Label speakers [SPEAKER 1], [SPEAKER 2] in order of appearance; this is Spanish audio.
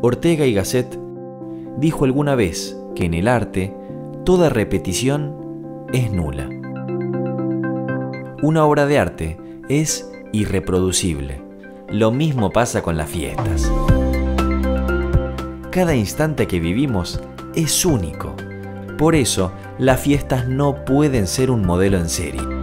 [SPEAKER 1] Ortega y Gasset dijo alguna vez que en el arte toda repetición es nula. Una obra de arte es irreproducible. Lo mismo pasa con las fiestas. Cada instante que vivimos es único. Por eso, las fiestas no pueden ser un modelo en serie.